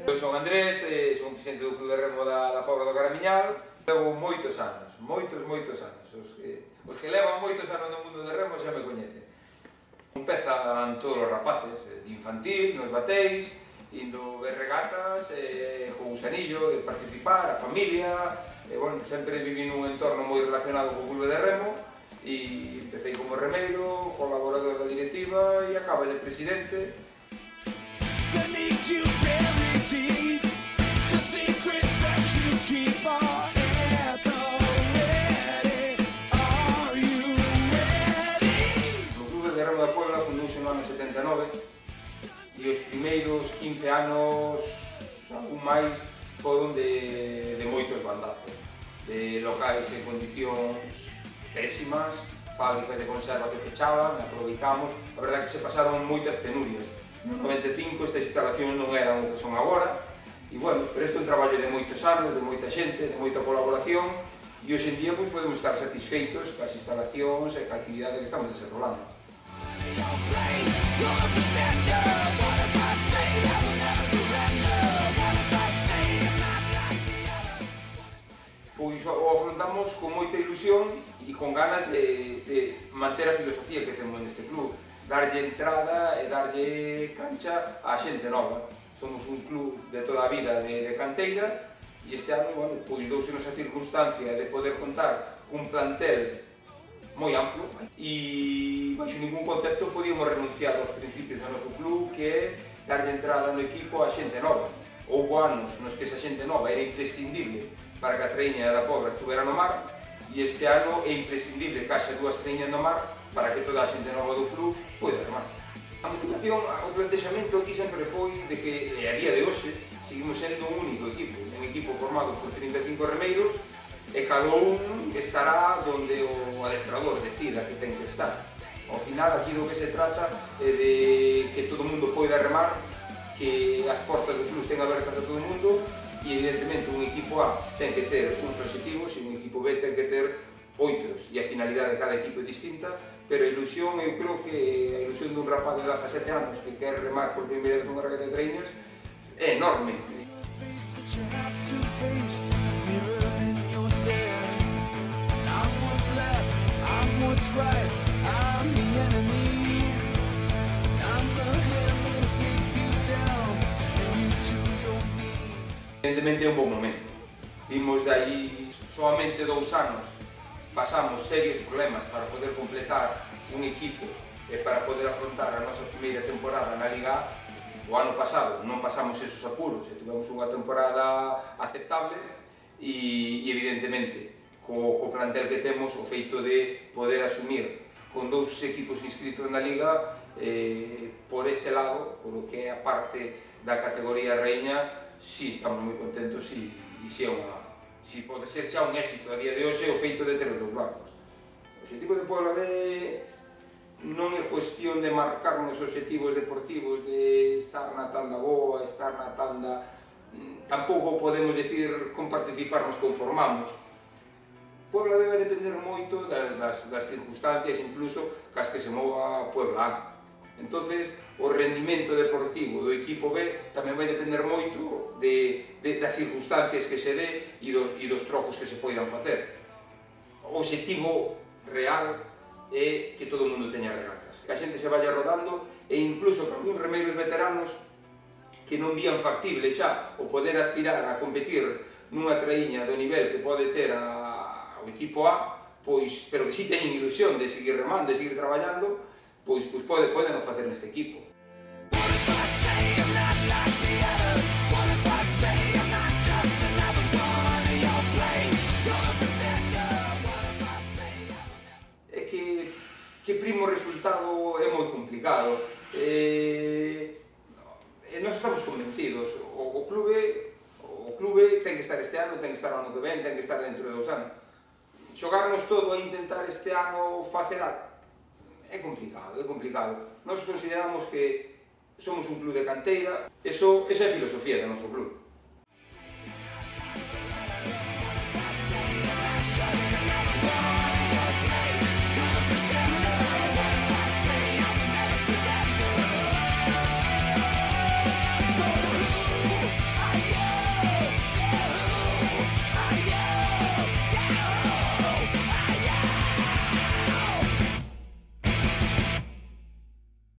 Eu son Andrés, son presidente do Club de Remo da Pobra do Caramiñal. Levo moitos anos, moitos anos. Os que levan moitos anos no mundo de remo xa me coñecen. Empezan todos os rapaces, de infantil, nos batéis, indo ver regatas, co gusanillo de participar, a familia. Bueno, sempre viví nun entorno moi relacionado co Club de Remo e empecé como remeiro, colaborador da directiva e acaba de presidente. Da Puebla fundouse no ano 79 e os primeiros 15 anos, algún máis, foron de moitos bandazos, de locais en condicións pésimas, fábricas de conserva que pechaban, aproveitamos, a verdade que se pasaron moitas penurias. No 95 estas instalacións non eran o que son agora, e bueno, pero isto é un traballo de moitos anos, de moita xente, de moita colaboración, e hoxe en día pues, podemos estar satisfeitos coas instalacións e coa actividade que estamos desenrolando. Pois o afrontamos con moita ilusión e con ganas de manter a filosofía que temos neste club, darlle entrada e darlle cancha á xente nova. Somos un club de toda a vida de canteira e este ano, bueno, pois dousenos a circunstancia de poder contar cun plantel moi amplo e baixo ningún concepto podíamos renunciar aos principios do noso club, que é darlle entrada no equipo a xente nova. Houbo anos nos que esa xente nova era imprescindible para que a traíña da Pobra estuvera no mar e este ano é imprescindible que haxa dúas traíñas no mar para que toda a xente nova do club poida remar. A motivación, o plantexamento aquí sempre foi de que, a día de hoxe, seguimos sendo un único equipo formado por 35 remeiros e cada un estará donde o adestrador decida que ten que estar. Ao final, aquí do que se trata é de que todo o mundo poida remar, que as portas do club estén abertas a todo o mundo e, evidentemente, un equipo A ten que ter uns obxectivos e un equipo B ten que ter outros, e a finalidade de cada equipo é distinta, pero a ilusión, eu creo que a ilusión dun rapaz de 17 anos que quer remar por primeira vez unha regata de traíñas é enorme. Evidentemente é un bon momento. Vimos de aí solamente 2 anos pasamos serios problemas para poder completar un equipo e para poder afrontar a nosa primeira temporada na Liga A. O ano pasado non pasamos esos apuros e tivemos unha temporada aceptable e evidentemente co plantel que temos, o feito de poder asumir con 2 equipos inscritos na Liga, por ese lado, por o que é a parte da categoría Raíña, si estamos moi contentos e si pode ser xa un éxito a día de hoxe o feito de ter os 2 barcos. O objetivo de Puebla B non é cuestión de marcarnos obxectivos deportivos, de estar na tanda boa, estar na tanda... Tampouco podemos decir con participar nos conformamos. Puebla B vai depender moito das circunstancias, incluso cas que se mova Puebla A. Entonces, o rendimento deportivo do equipo B tamén vai depender moito das circunstancias que se dé e dos trocos que se poidan facer. O obxectivo real é que todo o mundo teña regatas, que a xente se vaya rodando e incluso que algúns remeiros veteranos que non vían factible xa o poder aspirar a competir nunha traíña do nivel que pode ter o equipo A, pero que si teñen ilusión de seguir remando e seguir traballando, pois poden o facer neste equipo. É que primo resultado é moi complicado. Nós estamos convencidos, o clube ten que estar este ano, ten que estar o ano que ven, ten que estar dentro de 2 anos. Xogarnos todo a intentar este ano facer algo é complicado, é complicado. Nós consideramos que somos un club de canteira, esa é a filosofía do noso club.